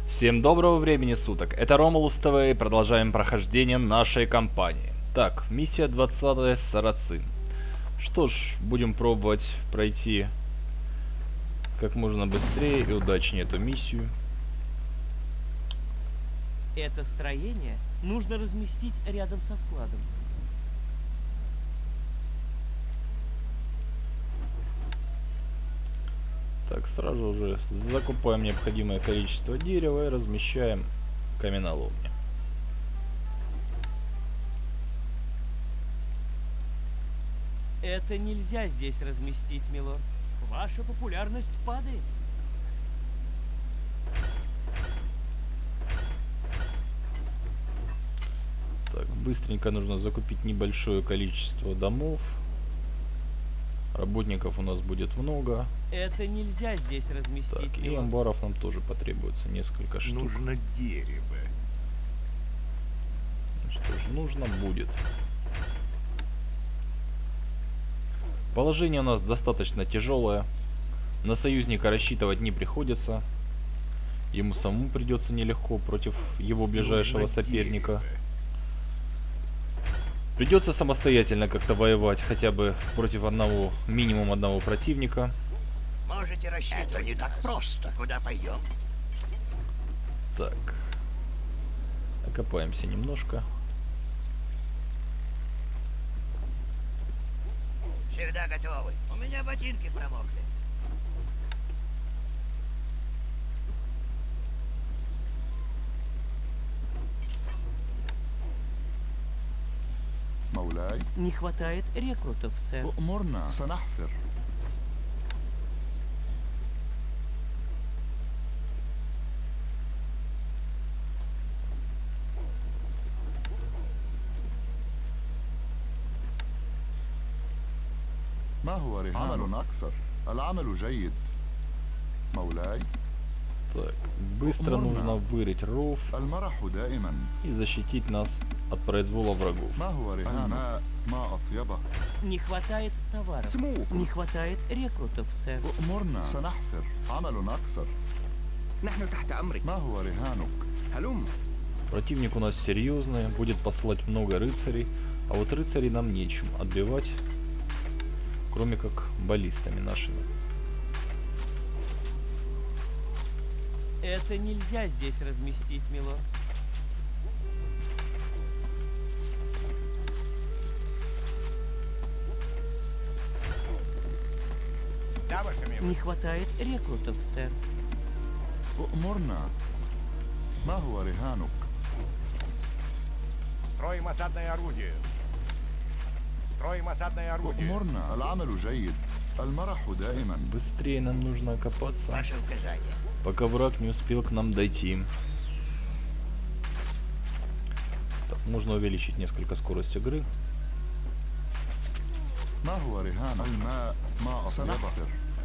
Всем доброго времени суток. Это Ромулус ТВ и продолжаем прохождение нашей кампании. Так, миссия 20-я Сарацин. Что ж, будем пробовать пройти как можно быстрее и удачнее эту миссию. Это строение нужно разместить рядом со складом. Так, сразу уже закупаем необходимое количество дерева и размещаем каменоломни. Это нельзя здесь разместить, милорд. Ваша популярность падает. Так, быстренько нужно закупить небольшое количество домов. Работников у нас будет много. Это нельзя здесь разместить, Так, и милорд. амбаров нам тоже потребуется несколько штук. Нужно дерево. Что же, нужно будет. Положение у нас достаточно тяжелое. На союзника рассчитывать не приходится. Ему самому придется нелегко против его ближайшего Нужно соперника. дерево. Придется самостоятельно как-то воевать, хотя бы против минимум одного противника. Можете рассчитывать. Это не так просто. Куда пойдем? Так. Окопаемся немножко. Всегда готовы. У меня ботинки промокли. مولاي Не хватает рекрутов, сэр. أؤمرنا سنحفر. ما هو رهان؟ عمل أكثر. العمل جيد. مولاي Так, быстро нужно вырыть ров المرح دائما. и защитить нас от произвола врагов. ما هو رهان؟ الماء ما أطيبه. Не хватает товаров. سموك. Не хватает рекрутов, сэр. أؤمرنا سنحفر. عمل أكثر. نحن تحت أمرك. ما هو رهانك؟ هلم. Противник у нас серьезный, будет посылать много рыцарей, а вот рыцарей нам нечем отбивать, кроме как баллистами нашими. Это нельзя здесь разместить, милорд. Да, ваша Не милость. хватает рекрутов, сэр. أؤمرنا. ما هو رهانك؟ Строим осадное орудие. Строим осадное орудие. أؤمرنا. العمل جيد. المرح دائما. Быстрее нам нужно окопаться, Ваше указание. пока враг не успел к нам дойти. Так, можно увеличить несколько скорость игры. ما هو رهانك؟ الماء ما أطيبه. سنحفر.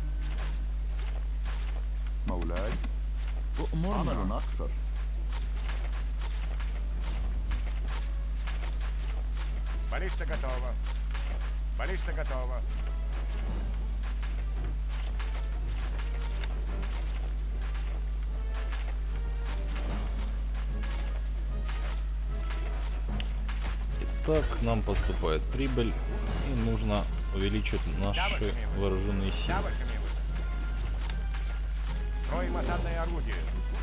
مولاي أؤمرنا. عمل أكثر. Баллиста готова. Баллиста готова. Итак, нам поступает прибыль, и нужно увеличить наши вооруженные Да, силы. ваша милость. Строим осадное орудие.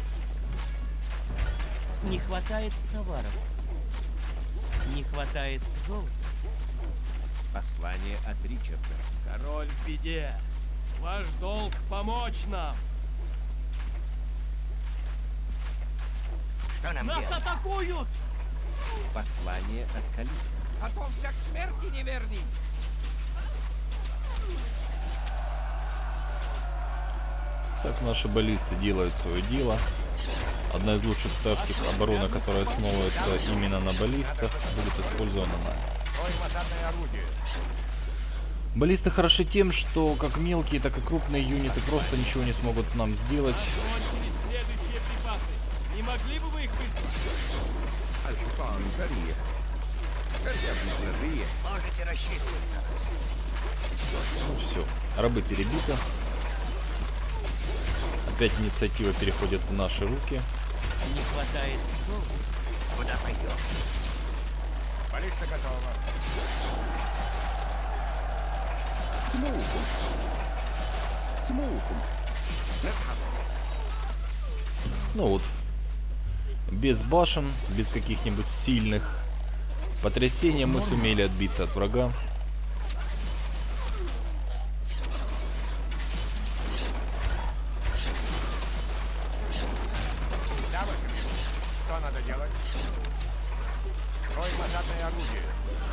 Не хватает товаров. Не хватает золота. Послание от Ричарда. Король в беде. Ваш долг помочь нам. Что нам Нас делать? атакуют! Послание от Калифа. Готовься к смерти, неверный! Так, наши баллисты делают свое дело. Одна из лучших тактик обороны, которая основывается именно на баллистах, будет использована нами. Строим осадное орудие. Баллисты хороши тем, что как мелкие, так и крупные юниты просто ничего не смогут нам сделать. Кончились следующие припасы. Не могли бы вы их выслать? الحصان سريع. الجبل الريح. Можете рассчитывать на нас. Ну все, рабы перебиты. Опять инициатива переходит в наши руки. Не хватает золота. Куда пойдем? Баллиста готова. سموكم سموكم نذهب. Ну вот, без башен, без каких-нибудь сильных потрясений мы сумели отбиться от врага. Да, ваша милость. Что надо делать? Строим осадное орудие.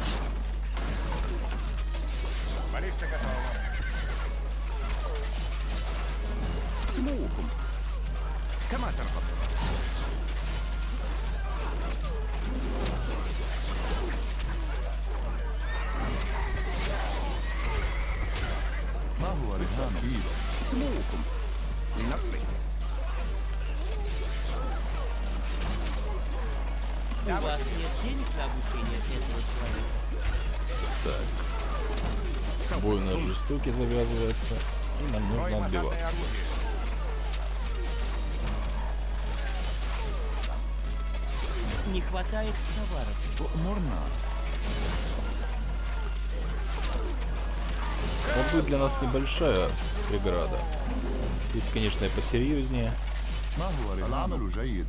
Баллиста готова. سموكم كما ترغب. ما هو رهان إيد؟ سموكم لنصرك. У вас нет денег на обучение этого человека? Так, бой на жестокий завязывается, и нам Строим нужно осадное отбиваться. орудие. Не хватает товаров. أؤمرنا. Рабы для нас небольшая преграда. Есть, конечно, и посерьезнее. ما هو رهان؟ العمل جيد.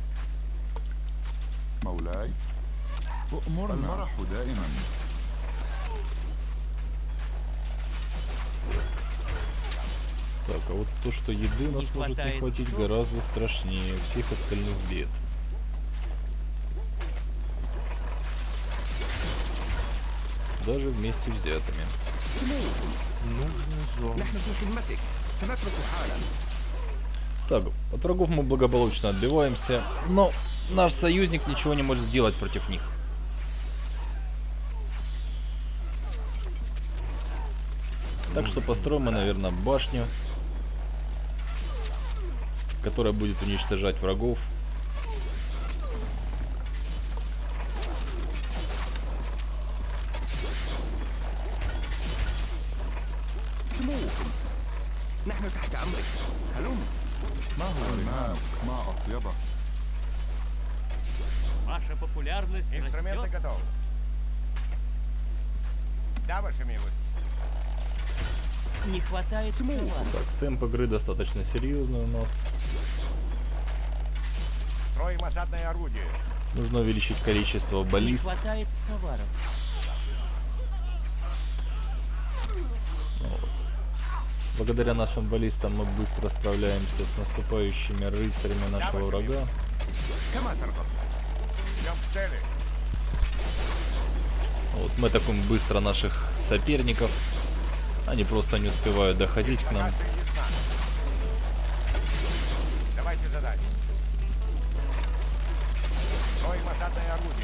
مولاي أؤمرنا. المرح دائما. Так, а вот то, что еды у нас Не может не хватает хватить, золота. гораздо страшнее всех остальных бед. Даже вместе взятыми. سموكم نحن في خدمتك. سنترك حالا. Так, от врагов мы благополучно отбиваемся, но наш союзник ничего не может сделать против них. Так что построим мы, наверное, башню, которая будет уничтожать врагов. سموكم نحن تحت أمرك. هلم. ما هو رهان؟ ما أطيبه. Ваша популярность Инструменты растет. готовы. Да, ваша милость. Не хватает товаров. Так, темп игры достаточно серьезный у нас. Строим осадное орудие. Нужно увеличить количество Не баллист. хватает товаров. Благодаря нашим баллистам мы быстро справляемся с наступающими рыцарями нашего врага. كما ترغب. Идем к цели. Вот мы атакуем быстро наших соперников. Они просто не успевают доходить к нам. Информация ясна. Давайте задачу. Строим осадное орудие.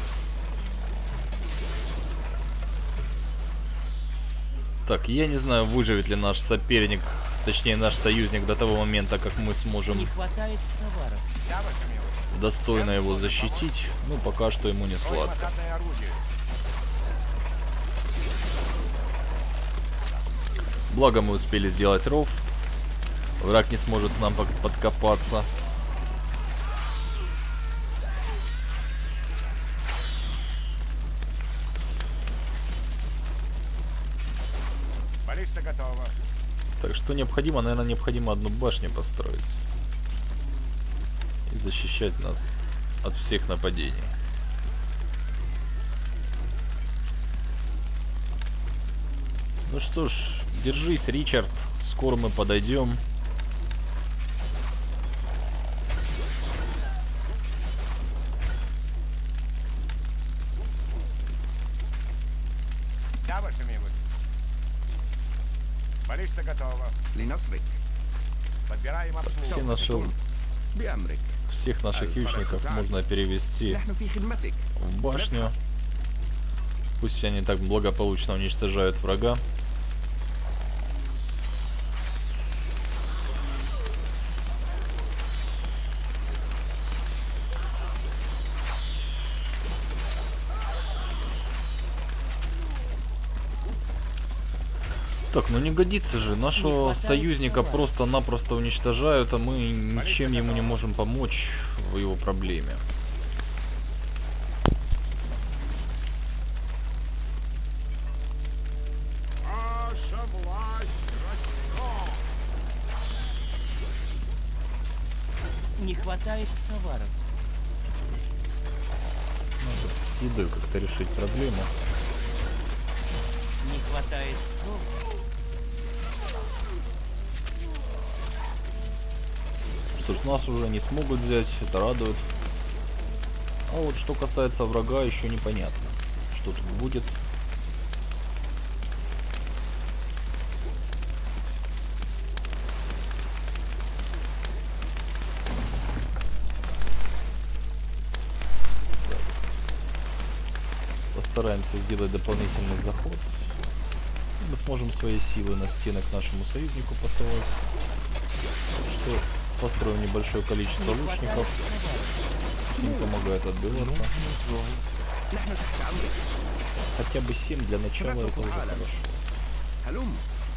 Так, я не знаю, выживет ли наш соперник, точнее наш союзник до того момента, как мы сможем Не хватает товаров. Да, ваша милость. достойно его защитить. Ну, пока что ему не Строим сладко. осадное орудие. Благо мы успели сделать ров. Враг не сможет к нам подкопаться. Баллиста готова. Так что необходимо, наверное, необходимо одну башню построить. И защищать нас от всех нападений. Ну что ж, держись, Ричард. Скоро мы подойдем. Да, ваша милость. Баллиста готова. لنصرك. Подбираем Все обслугу. наши, بأمرك. всех наших ючников можно перевести نحن في خدمتك. в башню. Пусть они так благополучно уничтожают врага. Так, ну не годится же. Нашего союзника просто-напросто уничтожают, а мы ничем ему не можем помочь в его проблеме. Ваша власть растет. Не хватает товаров. Надо с едой как-то решить проблему. Не хватает золота. Что ж, нас уже не смогут взять, это радует. А вот что касается врага, еще непонятно, что тут будет. Так. Постараемся сделать дополнительный заход. Мы сможем свои силы на стены к нашему союзнику посылать. Так что построим небольшое количество лучников. Им помогает отбиваться. Хотя бы 7 для начала, это уже хорошо. هلم.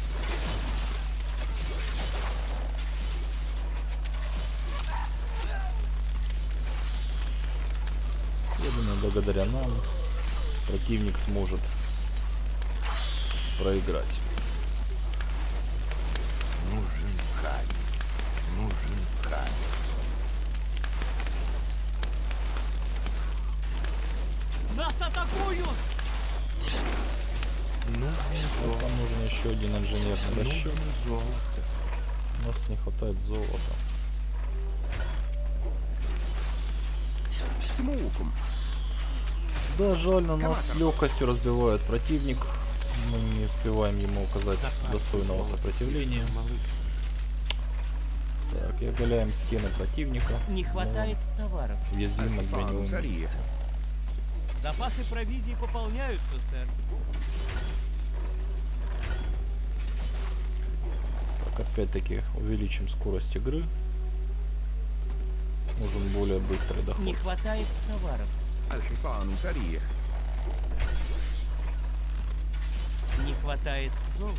Я думаю, благодаря нам противник сможет проиграть. Нужен ткань. Нужен ткань. Нас атакуют! Вот там нужен еще один инженерный расчет. У нас не хватает золота. سموكم. Да, жаль, но нас с легкостью разбивает противник. Мы не успеваем ему оказать достойного сопротивления. Так, и оголяем стены противника. Не хватает товаров. Уязвимы к огневым месте. Запасы провизии пополняются, сэр. Так, опять-таки увеличим скорость игры. Нужен более быстрый доход. Не хватает товаров. الحصان سريع. Не хватает золота.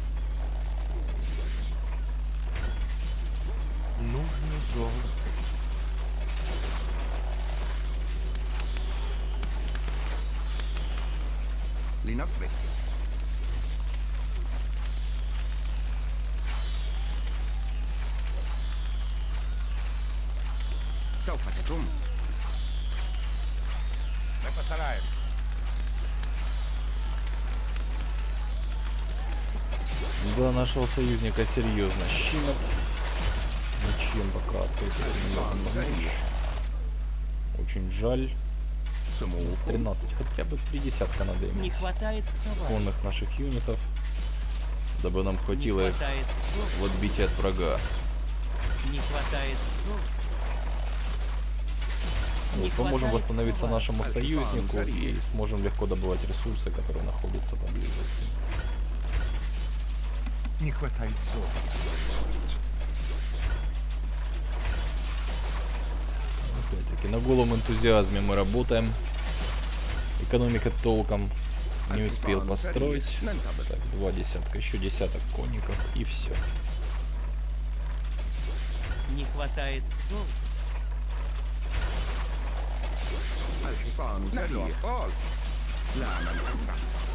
Нужно золото. لنصرك. سوف تتم. Мы постараемся. Да, нашего союзника серьезно щемят. Ничем пока открыто не можем помочь. Очень жаль. С سموكم. 13, хотя бы 3 десятка надо Не иметь. хватает товаров. Конных наших юнитов, дабы нам Не хватило их хватает золота. в отбитии от врага. Не хватает золота. Вот, поможем восстановиться нашему Альфа, союзнику Сария. и сможем легко добывать ресурсы, которые находятся поблизости. Не хватает золота. Опять-таки, на голом энтузиазме мы работаем. Экономика толком не успел построить. Так, 2 десятка, еще десяток конников и все. Не хватает золота. الحصان سريع. قال. لا من أسرع.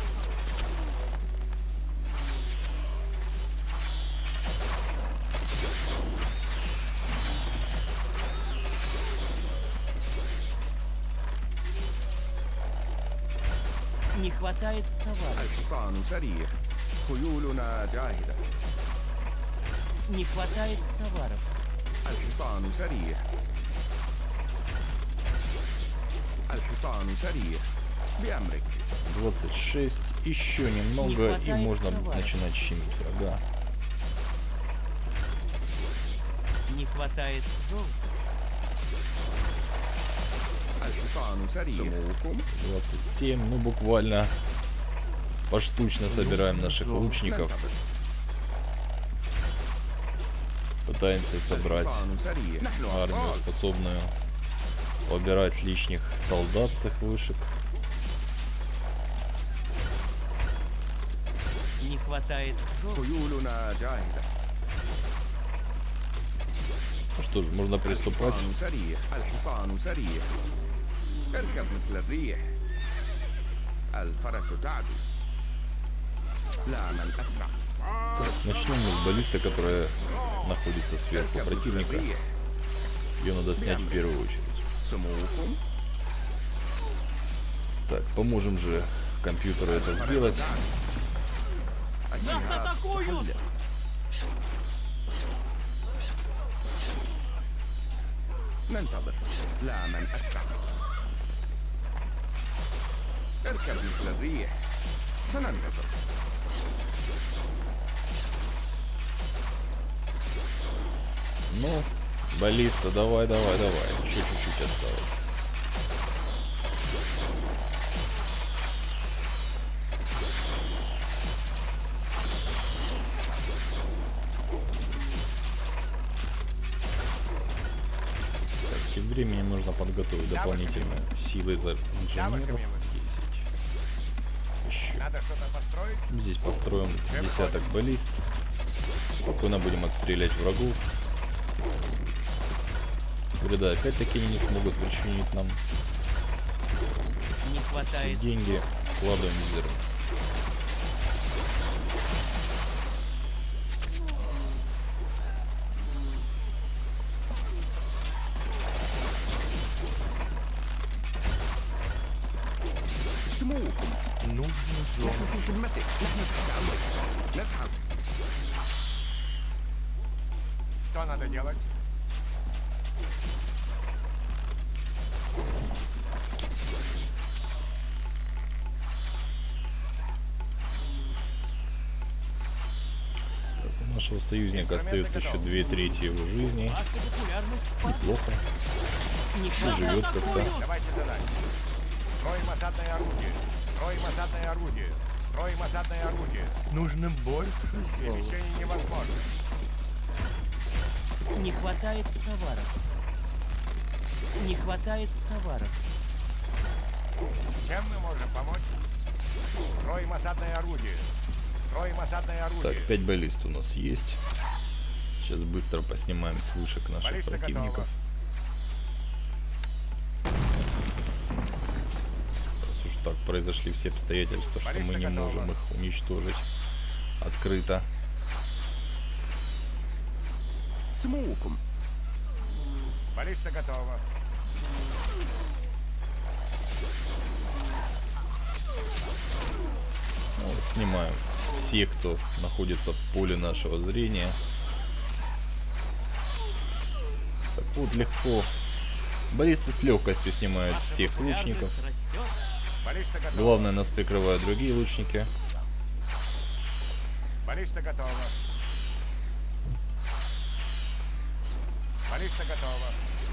Не хватает товаров. الحصان سريع. خيولنا جاهزة. Не хватает товаров. الحصان سريع. الحصان سريع. بأمرك. 26, еще немного и хватает можно товаров. начинать щемить врага. Не хватает золота. الحصان سريع. سموكم. 27, ну буквально поштучно собираем наших лучников. Пытаемся собрать الحصان سريع. نحن армию, أبطال. способную убирать лишних солдат с их вышек. Не хватает хватает золота. خيولنا جاهزة. Ну что ж, можно приступать. الحصان سريع. الحصان سريع. اركب مثل الريح. الفرس تعدو. لا من أسرع. Начнем мы с баллисты, которая находится сверху اركب مثل противника. الريح. Ее надо снять в первую очередь. سموكم. Так, поможем же компьютеру это сделать. الجهاد تحلق. ننتظر. لا من أسرع. اركب مثل الريح. سننتصر. Ну, баллиста, давай, давай, давай. Еще чуть-чуть осталось. Так, тем временем нужно подготовить дополнительные силы за инженеров. 10. Еще. Надо что-то построить? Здесь построим десяток баллист. Спокойно будем отстрелять врагов. Вреда опять-таки они не смогут причинить нам. Не Все хватает деньги вкладываем в зерно. سموكم. نحن في خدمتك. نحن تحت أمرك. نذهب. Что надо делать? У нашего союзника остается еще 2/3 его жизни. ваша популярность падает. Неплохо. Не Еще хватает живет как-то. Давайте задачу. Строим осадное орудие. Строим осадное орудие. Строим осадное орудие. Нужно больше. Перемещение невозможно. Не хватает товаров. Не хватает товаров. Чем мы можем помочь? Строим осадное орудие. Строим осадное орудие. Так, 5 баллист у нас есть. Сейчас быстро поснимаем с вышек наших Баллиста противников. Раз уж так произошли все обстоятельства, что мы не можем их уничтожить открыто. سموكم. Баллиста готова. Ну, вот снимаем всех, кто находится в поле нашего зрения. Так вот, легко. Баллисты с легкостью снимают Ваша всех лучников. популярность растет. Баллиста готова. Главное, нас прикрывают другие лучники. Баллиста готова. Баллиста готова.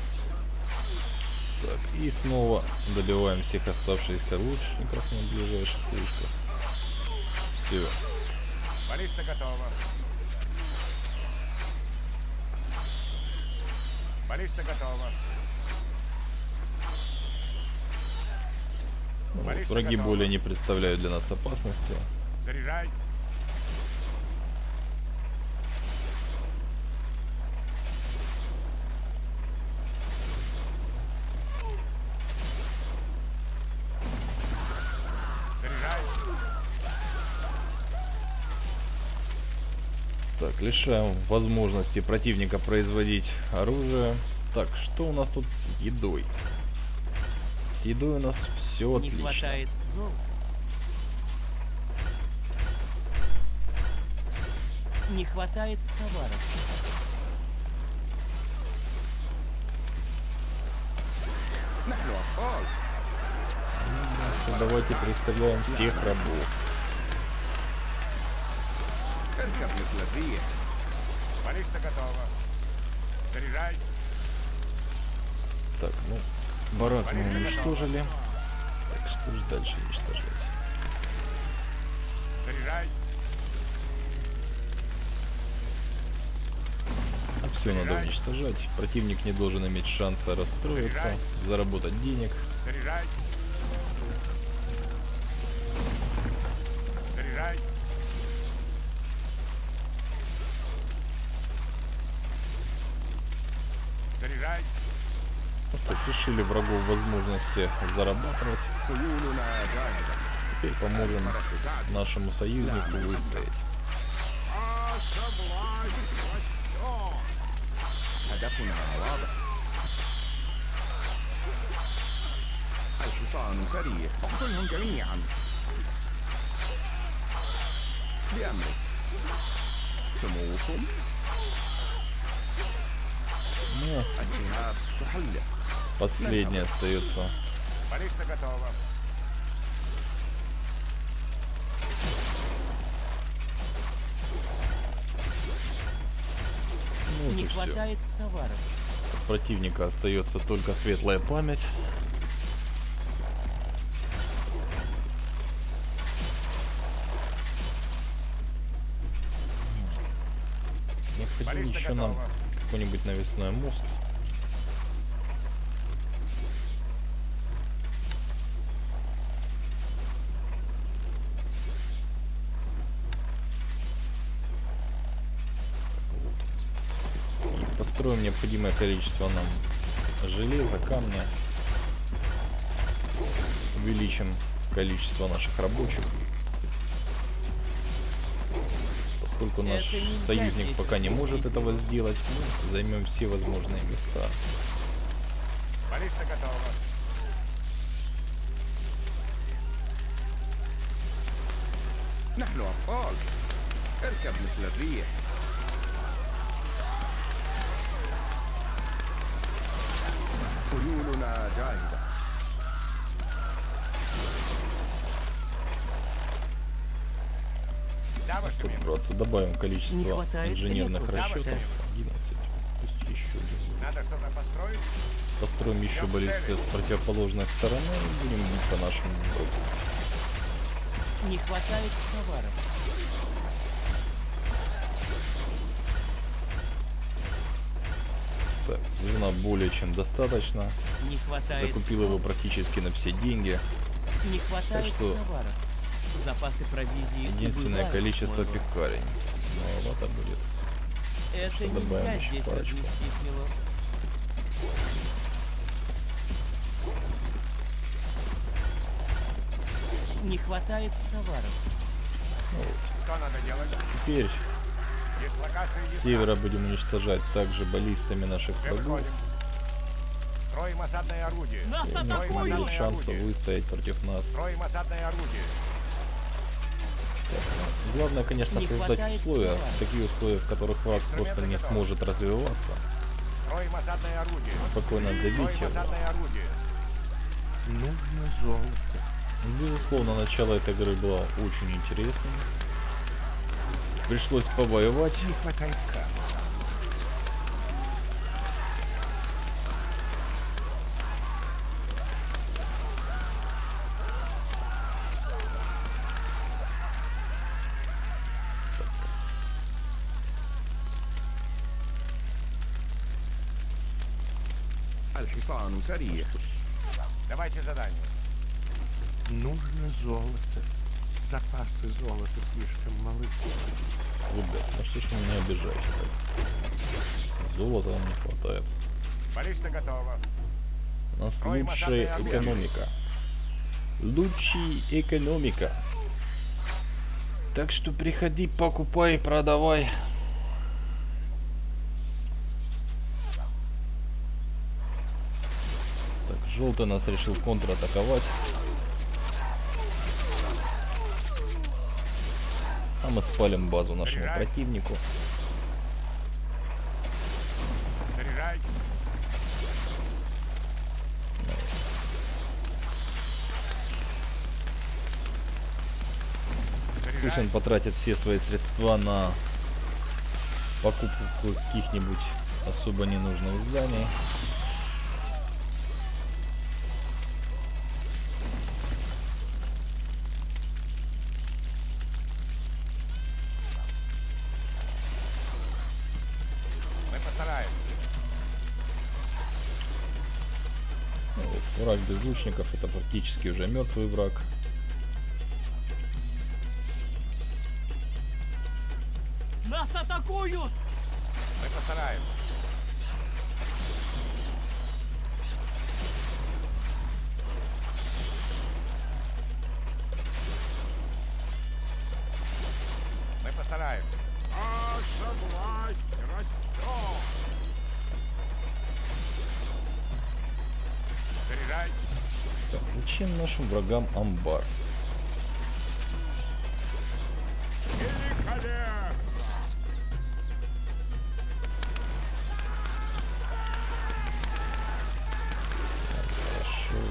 Так, и снова добиваем всех оставшихся лучников на ближайших вышках. Все. Баллиста готова. Баллиста готова. Баллиста Враги готова. более не представляют для нас опасности. Заряжай. Заряжай. Так, лишаем возможности противника производить оружие. Так, что у нас тут с едой? С едой у нас все Не отлично. хватает золота. Не хватает товаров. نحن أطفال. Давайте представляем всех рабов. اركب مثل الريح. Баллиста готова. Заряжай. Так, ну, барак мы уничтожили. Так, что же дальше уничтожать? Заряжай. Все надо уничтожать. Противник не должен иметь шанса расстроиться, заработать денег. Заряжай. Заряжай. лишили врагов возможности зарабатывать. خيولنا جاهزة. Теперь поможем нашему союзнику выстоять. هدفنا واضح. الحصان سريع. اقتلهم جميعا. بأمرك. سموكم. Ну, الشهاب تحلق. последний остается. Баллиста готова. Ну, Не вот и всё. хватает товаров. От противника остается только светлая память. Необходим Баллиста еще нам готова. какой-нибудь навесной мост. И построим необходимое количество нам железа, камня. Увеличим количество наших рабочих. Поскольку наш Это нельзя союзник здесь пока не может здесь этого делать. сделать, мы займем все возможные места. Баллиста готова. نحن أبطال. اركب مثل الريح. خيولنا جاهزة. Да, ваше Тут, милость. братцы, добавим Не количество хватает инженерных стрелков. расчетов. Да, 11. Пусть еще один. Надо что-то построить. Построим еще баллисты с противоположной стороны и будем бить по нашему врагу. Не хватает товаров. Так, звена более чем достаточно. Не хватает. Закупил его практически на все деньги. Не хватает что товаров. Запасы провизии. Единственное убывают, количество мой лорд. пекарень. Маловато будет. Это что добавим нельзя еще здесь парочку. разместить, милорд. Не хватает товаров. Что надо делать? Теперь Дислокация с ясна. севера будем уничтожать также баллистами наших Все врагов. выходим. Строим осадное орудие. Нас И у них не атакуют! будет шанса выстоять против нас. Строим осадное орудие. Главное, конечно, Не создать хватает условия, товара. такие условия, в которых враг просто не сможет развиваться. Строим осадное орудие. Спокойно добить Строим его. осадное орудие. Нужно золото. Безусловно, начало этой игры было очень интересным. Пришлось повоевать. Не хватает камня. الحصان سريع. Давайте задание. Нужно золото. Запасы золота слишком малы. Ребят, ну что ж вы меня обижаете так? Золота нам не хватает. Баллиста готова. У нас Строим лучшая осадное орудие. экономика. Лучшая экономика. Так что приходи, покупай, продавай. Так, желтый нас решил контратаковать. А мы спалим базу нашему Заряжай. противнику. Заряжай. Пусть Заряжай. он потратит все свои средства на покупку каких-нибудь особо ненужных зданий. Мы постараемся. Ну вот, враг без лучников — это практически уже мертвый враг. Нас атакуют! Мы постараемся. Зачем нашим врагам амбар? Хорошо.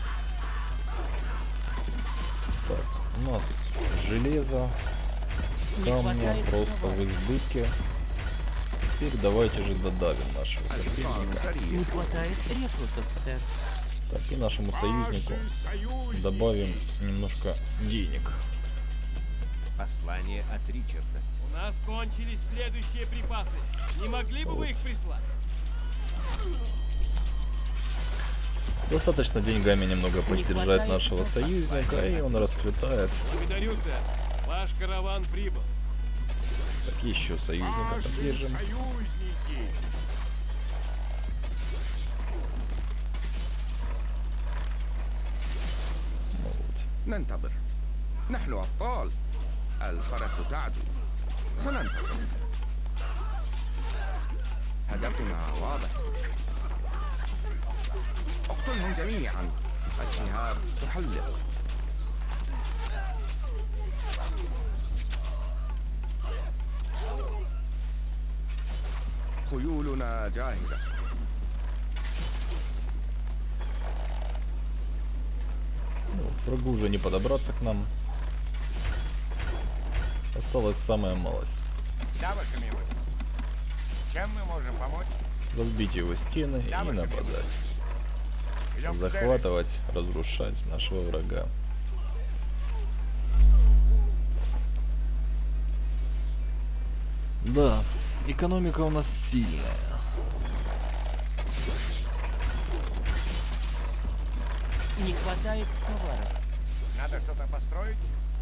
Так, у нас железо, камня просто в избытке. Теперь давайте же додавим нашего соперника. Не хватает рекрутов, сэр. Так, и нашему союзнику добавим немножко денег. Послание от Ричарда. У нас кончились следующие припасы. Не могли бы вы их прислать? Достаточно деньгами немного поддержать нашего союзника, и он расцветает. Благодарю, сэр. Ваш караван прибыл. Так, еще союзника поддержим. Союзники! Ну вот. ننتظر. نحن أبطال. الفرس تعدو. سننتصر. هدفنا واضح. اقتلهم جميعا. الشهاب تحلق. خيولنا جاهزة. Ну, врагу уже не подобраться к нам. Осталась самая малость. Да, ваша милость. Чем мы можем помочь? Разбить его стены и нападать. Идем к цели. Захватывать, разрушать нашего врага. Да, экономика у нас сильная. Не хватает товаров. Надо что-то построить?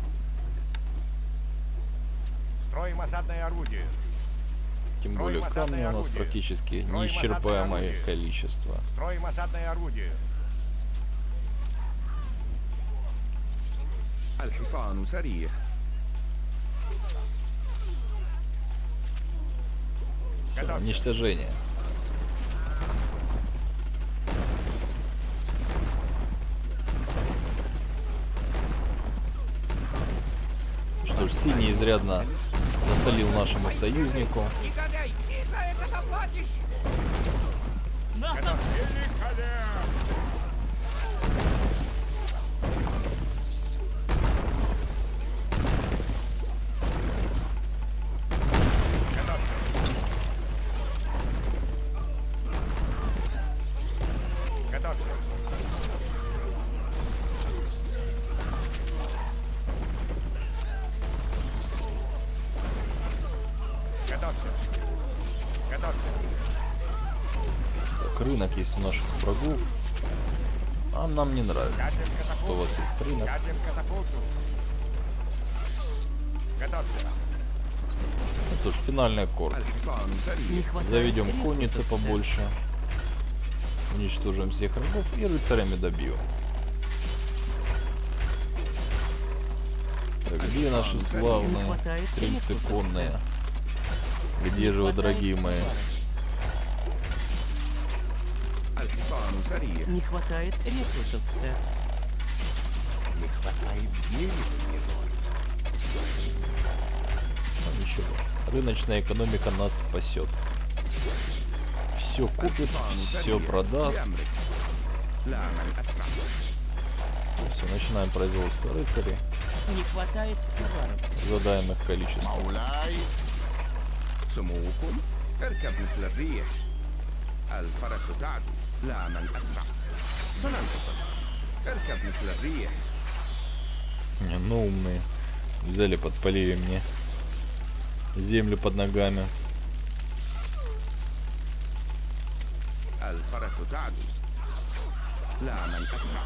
Строим осадное орудие. Тем более камня у нас практически неисчерпаемое количество. Строим осадное орудие. الحصان سريع. Всё, уничтожение. Что ж, синий изрядно насолил нашему союзнику. Негодяй, ты за это заплатишь! Нас Готовься. Готовься. Готовься. Так, рынок есть у наших врагов. А нам не нравится, Гаджет что у вас катапульту. есть рынок. Гаджет катапульту. Готовься. Ну что ж, финальный аккорд. الحصان Не سريع. хватает Заведем рекрутов, конницы сэр. побольше. Уничтожим всех врагов и рыцарями добьем. Так, где наши славные стрельцы конные? Где же вы, дорогие мои? الحصان سريع. Не хватает рекрутов, сэр. Не хватает денег, Ну, ничего. Рыночная экономика нас спасет. Все купит, все продаст. بأمرك. لا من أسرع. Все, начинаем производство рыцарей. Не хватает товаров. Задаем их количество. مولاي سموكم اركب مثل الريح. الفرس تعدو. لا من أسرع. سننتصر. اركب مثل الريح. Не, ну умные. Взяли, подпалили мне землю под ногами. الفرس تعدو. لا من أسرع.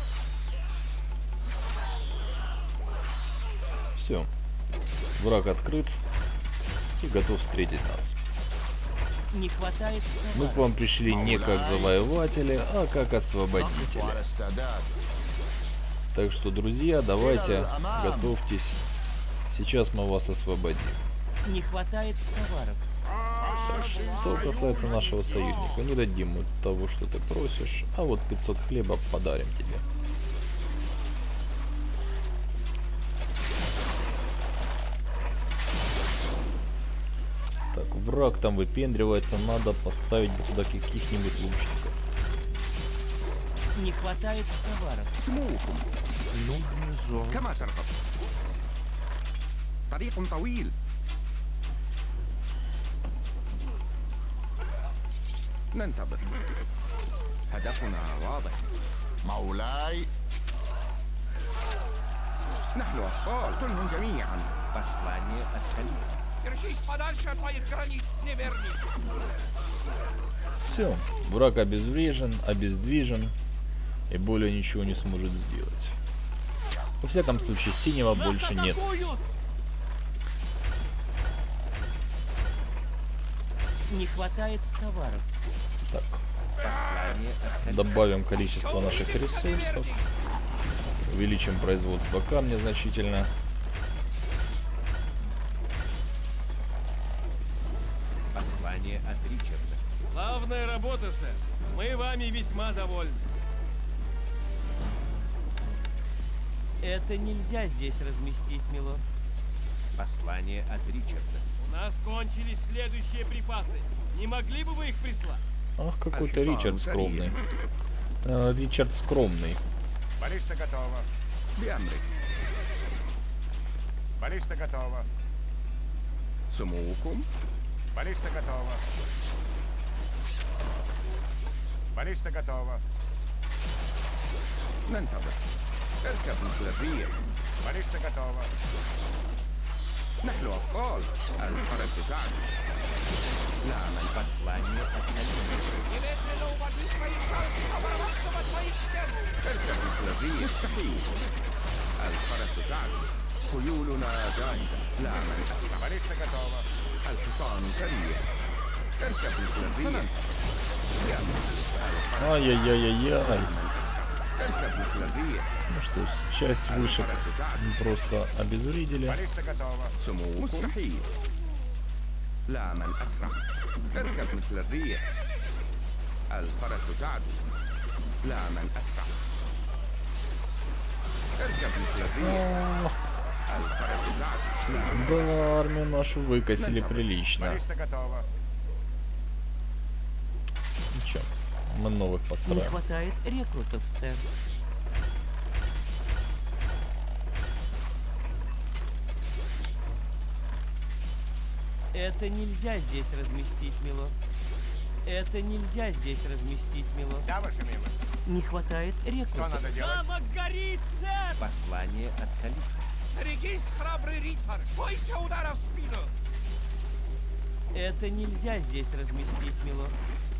Все. Враг открыт и готов встретить нас. Не хватает Мы к товаров. вам пришли не как завоеватели, а как نقف освободители. على استعداد Так что, друзья, давайте, готовьтесь. Сейчас мы вас освободим. Не хватает товаров. Что касается нашего союзника, не дадим мы того, что ты просишь, а вот 500 хлеба подарим тебе. враг там выпендривается, надо поставить бы туда каких-нибудь лучников. Не хватает товаров. سموكم كما ترغب. طريق طويل. ننتظر. هدفنا واضح. مولاي نحن أبطال. اقتلهم جميعا. Послание от халифа. Держись подальше от моих границ, неверный. Все, враг обездвижен и более ничего не сможет сделать. Во всяком случае, синего больше нет. Не хватает товаров. Так, Послание от халифа. добавим количество наших ресурсов, увеличим производство камня значительно. Послание от Ричарда. Славная работа, сэр. Мы вами весьма довольны. Это нельзя здесь разместить, милорд. Послание от Ричарда. У нас кончились следующие припасы. Не могли бы вы их прислать? Ах, какой-то Ричард скромный. Ричард скромный. Баллиста готова. بأمرك. Баллиста готова. سموكم. Баллиста готова. Баллиста готова. ننتظر. اركب مثل الريح. Баллиста готова. نحن أبطال. الفرس تعدو. Ламан. Послание от халифа. Немедленно уводи свои шансы оборваться от моих стен. اركب مثل الريح. مستحيل. الفرس تعدو. خيولنا جاهزة. لا من أسرع. Баллиста готова. الحصان سريع. اركب مثل الريح. Ай-яй-яй-яй-яй. اركب مثل الريح. Ну что ж, часть вышек просто обезвредили. Баллиста готова. سموكم. مستحيل. لا من أسرع. اركب مثل الريح. الفرس تعدو. لا من أسرع. اركب مثل الريح. الفرس تعدو. لا من Да, армию нашу выкосили прилично. Баллиста готова. Ничего, мы новых Не построим. хватает рекрутов, сэр. Это нельзя здесь разместить, милорд. Это нельзя здесь разместить, милорд. Да, ваша милость. Не хватает Что рекрутов. надо делать? Замок горит, сэр! Послание от халифа. Берегись, храбрый рыцарь! Бойся удара в спину! Это нельзя здесь разместить, милорд.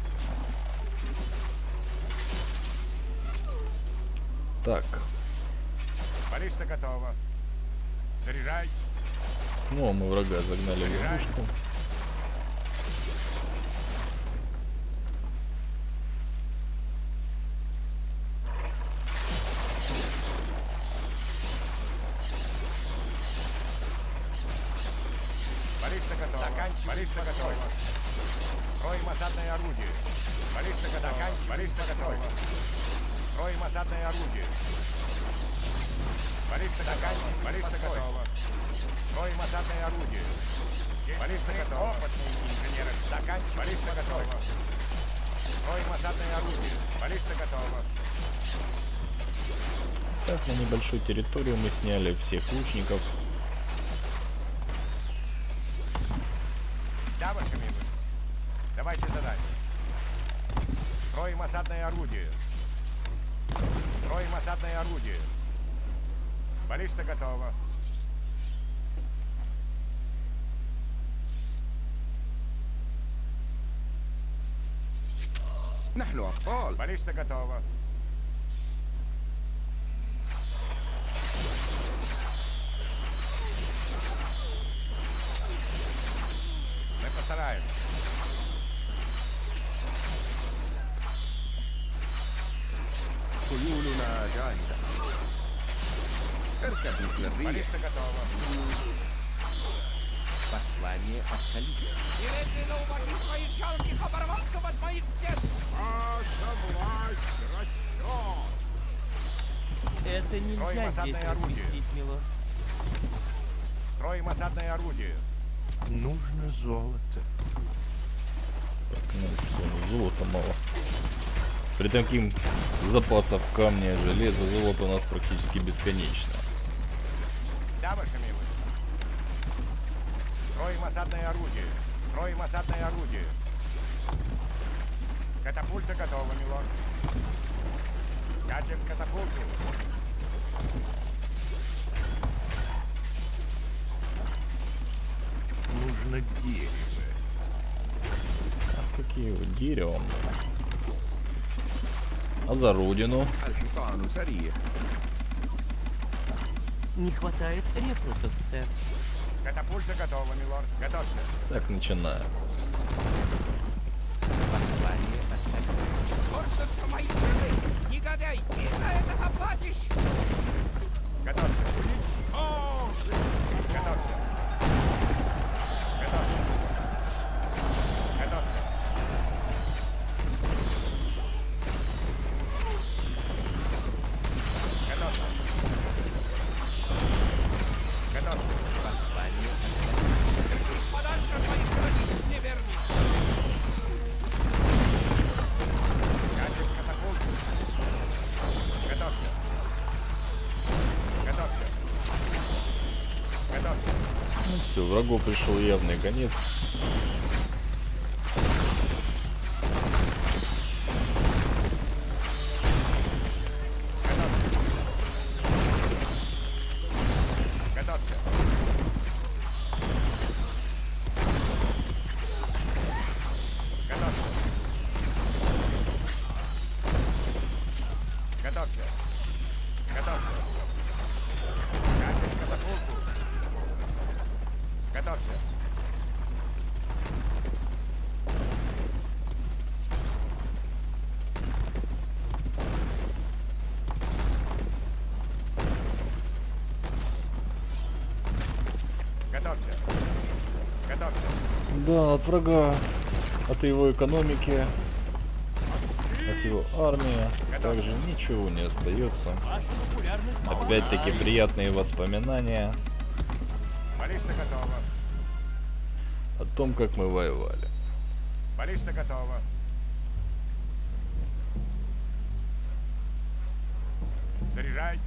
Так, Баллиста готова. Заряжай. снова мы врага загнали в ловушку. Баллиста готова. Баллиста готова. Строим осадное орудие. Баллиста готова. Баллиста готова. Строим осадное орудие. Баллиста готова. Баллиста готова. Строим осадное орудие. Баллиста готова. Опытные инженеры. Заканчивай. Баллиста готова. Строим осадное орудие. Баллиста готова. Так, на небольшую территорию мы сняли всех лучников. Да, ваша милость. Давайте задание. Строим осадное орудие. Строим осадное орудие. Баллиста готова. نحن أبطال. Баллиста готова. Мы постараемся. خيولنا جاهزة. اركب مثل الريح. Баллиста готова. Послание от халифа. Немедленно уводи своих жалких оборванцев от моих стен! Ваша власть растет. Это нельзя здесь осадное орудие. разместить, милорд. Строим осадное орудие. нужно золото. Ну что, золота мало. При таким запасах камня, железа, золото у нас практически бесконечно. Да, ваше милость. Строим осадное орудие. Строим осадное орудие. Катапульта готова, милорд. Катим катапульту. Нужно дерево. Какие вы деревом. А за родину? الحصان سريع. Не хватает рекрутов, сэр. Катапульта готова, милорд. Готовься. Так, начинаем. Послание от Кончатся мои силы! Негодяй, ты за это заплатишь! Готовься. Готовься. Готовься. Готовься. Готовься. Готовься. послание Подальше от моих границ, неверный! Катим катапульту. Готовься. Готовься. Готовься. Ну все, врагу пришел явный конец. Готовься. Готовься. Готовься. Готовься. Катим катапульту. Готовься. Готовься. Готовься. Да, от врага, от его экономики, от его армии также ничего не остается. Ваша популярность Опять-таки приятные воспоминания Баллиста готова. о том, как мы воевали. Баллиста готова. Заряжай.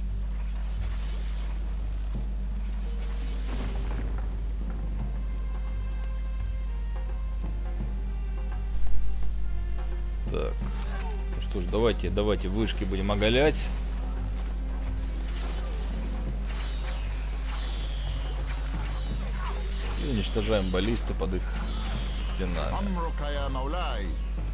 Так, ну что ж, давайте вышки будем оголять. И уничтожаем баллисты под их стенами. أمرك يا مولاي.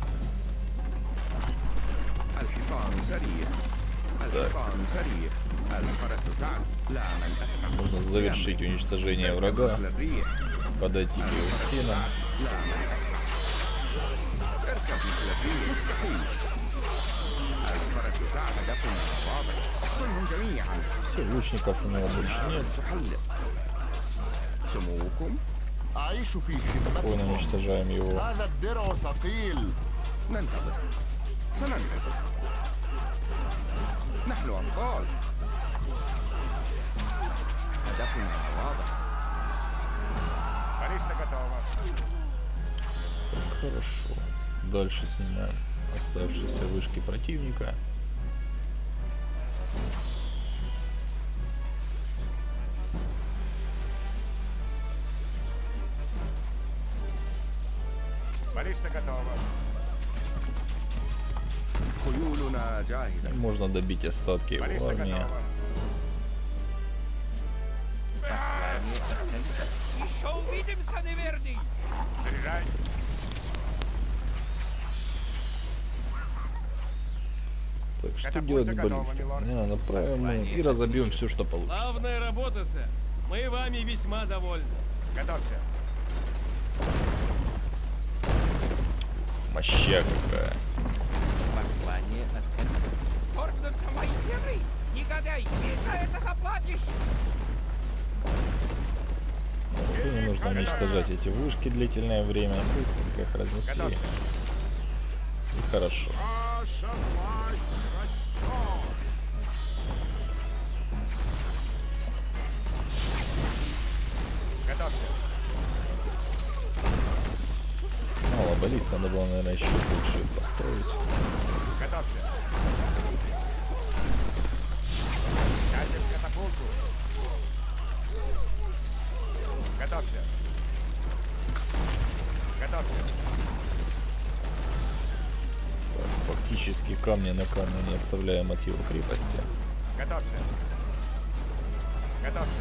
الحصان سريع. الحصان سريع. الفرس تعد. لا من أسرع. Нужно завершить уничтожение врага, الريح. подойти к его стенам. لا من أسرع. اركب مثل الريح. مستحيل. الفرس تعد دفن واضح. اقتلهم جميعا. Все, лучников у него больше нет. تحلق. سموكم. أعيش في Спокойно خدمتكم. уничтожаем его. هذا الدرع ثقيل. ننتظر. سننتصر. نحن أبطال. هدفنا واضح. Баллиста готова. Хорошо. Дальше снимаем оставшиеся вышки противника. Баллиста готова. خيولنا جاهزة. Можно добить остатки его Баллиста армии. готова. послание от кольца. Еще увидимся, неверный! Заряжай. Так, что Катапульта делать с готова, баллистой? милорд. Направим ее и разобьем все, что получится. Славная работа, сэр. Мы вами весьма довольны. Готовься. Моща какая. Послание от кольца. Торгнутся мои силы! Негодяй, ты за это заплатишь! Вот, и не нужно уничтожать эти вышки длительное время. Быстренько их разнесли. И хорошо. Готовься. Мало баллист надо было, наверное, еще больше построить. Готовься. Катим катапульту. Готовься. Готовься. Так, фактически камня на камне не оставляем от его крепости. Готовься. Готовься.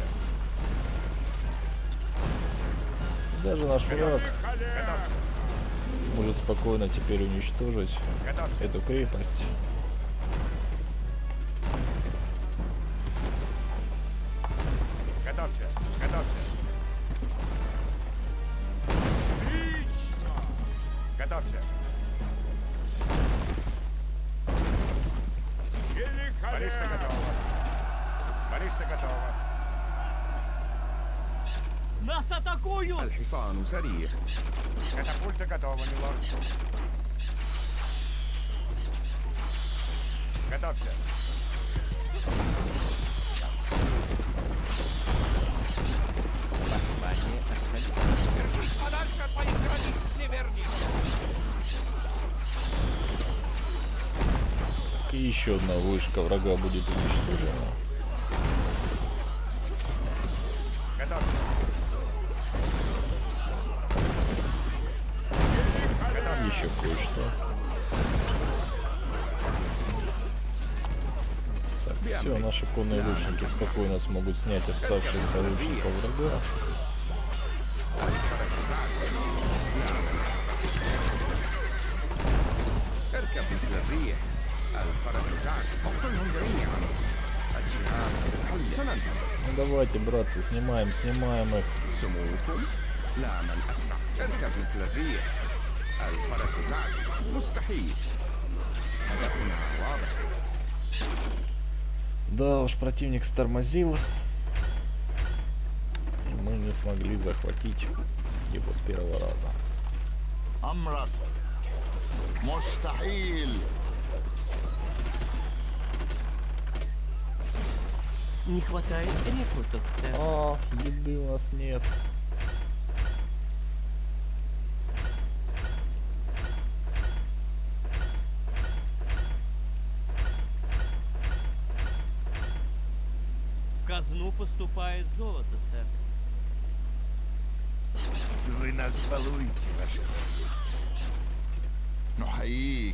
Даже наш враг Готовься. может спокойно теперь уничтожить Готовься. эту крепость. Готовься. Готовься. Готовься. Баллиста готова. Баллиста готова. Нас атакуют! الحصان سريع. Катапульта готова, милорд. Готовься. Послание от Халифа. Держись подальше от моих границ, неверник! И еще одна вышка врага будет уничтожена. Готовься. Еще кое-что. Так, все, наши конные лучники спокойно смогут снять оставшихся лучников врага. اركب مثل الريح. الفرس تعد. اقتلهم جميعا. الشهاب سننتصر. Ну давайте, братцы, снимаем их. سموكم لا من أسرع. اركب مثل الريح. الفرس تعد. مستحيل. هدفنا واضح. Да уж, противник стормозил. И мы не смогли захватить его с первого раза. أمرك مستحيل. Не хватает рекрутов, сэр. А, еды у нас нет. В казну поступает золото, сэр. Вы нас балуете, ваша светлость. نحييك.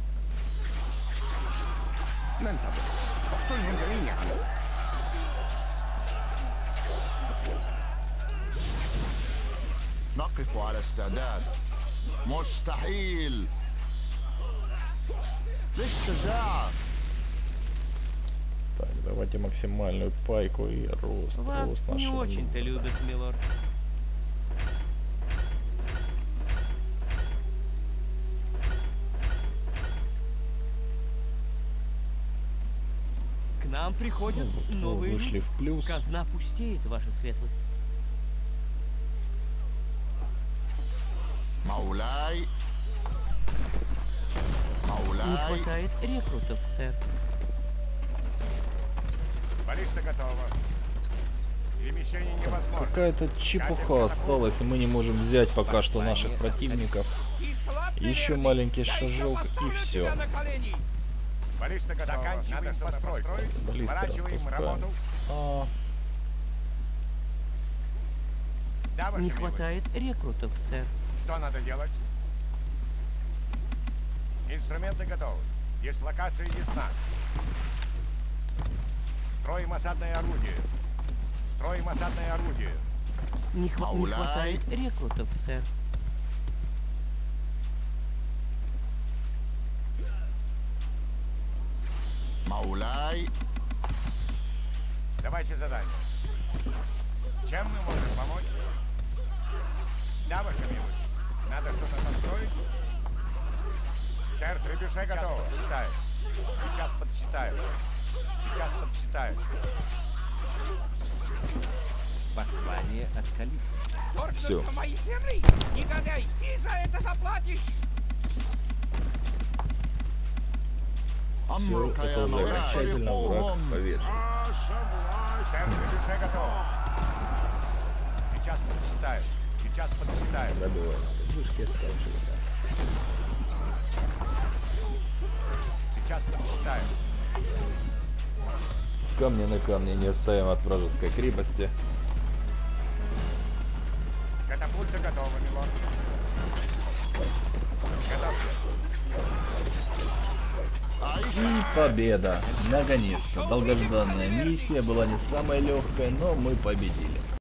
ننتظر. اقتلهم جميعا. نقف على استعداد. مستحيل. للشجاعة. Так, давайте максимальную пайку и рост Вас не нашего очень-то лука. любят, милорд. К нам приходят Вот мы новые вышли люди. в плюс. Казна пустеет, ваша светлость. مولاي. Не مولاي. хватает рекрутов, сэр. Баллиста готова. Перемещение невозможно. Какая-то чепуха осталась, и мы не можем взять пока что наших противников. И слаб, Еще неверник. маленький Я еще шажок и поставлю все. тебя на колени. Баллиста готова. Заканчиваем постройку. Баллисты Сворачиваем распускаем. работу. А, Да, ваша Не милость. хватает рекрутов, сэр. Что надо делать? Инструменты готовы. Дислокация ясна. Строим осадное орудие. Строим осадное орудие. Не Ауляй. хватает рекрутов, сэр. مولاي. Давайте задание. Чем мы можем помочь? Да, ваша милость. Надо что-то построить? Сэр, Требюше готово. Считаю. Сейчас подсчитаю. Сейчас подсчитаю. Послание от Халифа. Всё. Торгнуться в мои земли! Негодяй, ты за это заплатишь! все, أمرك это يا уже مولاي. окончательно враг أحرقوهم. повержен. Сэр, Требюше готово. Сейчас подсчитаю. Сейчас подсчитаю. Добиваемся. Вышки оставшиеся. камня на камне не оставим от вражеской крепости. Катапульта готова, милорд. Готовьте. И победа! Наконец-то! Долгожданная миссия была не самая легкая, но мы победили.